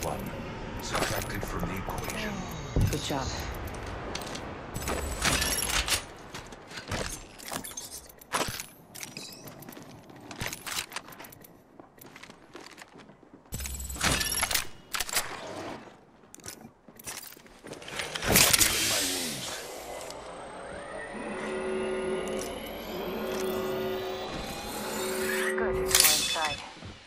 one. Subtracted from the equation. Good job. Healing my wounds. Good, we're inside.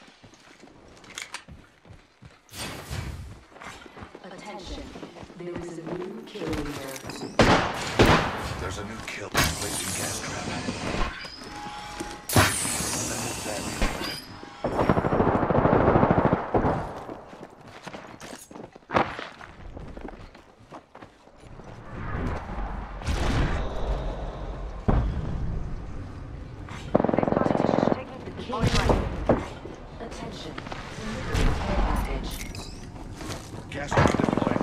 Attention. There is a new kill leader. There's a new kill placing gas trap. Kill leader. Attention. Delivery care package. Gas trap deployed.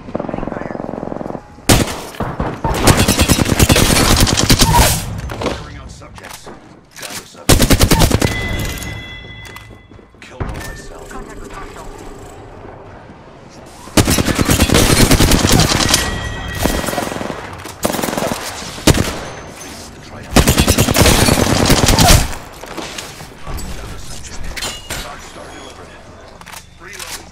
Firing on subjects. Down to subjects. Killed one myself. Contact with hostile. Completed the triumph. Down to subject. Dark Star delivered. Reload.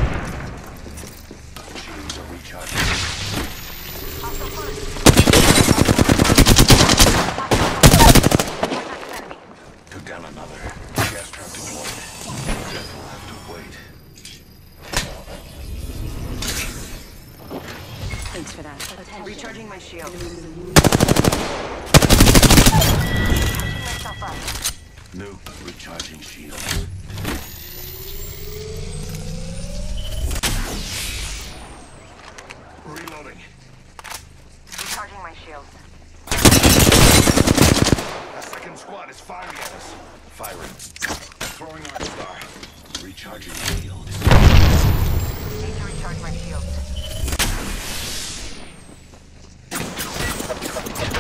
Shields are recharging. Hostile first. Enemy. Took down another. Gas trap deployed. Death will have to wait. Thanks for that. Attention. Recharging my shield. There is a new Patching myself up. New recharging shields. Reloading. Recharging my shields. A second squad is firing at us. Firing. Throwing Arc Star. Recharging shields. Need to recharge my shields.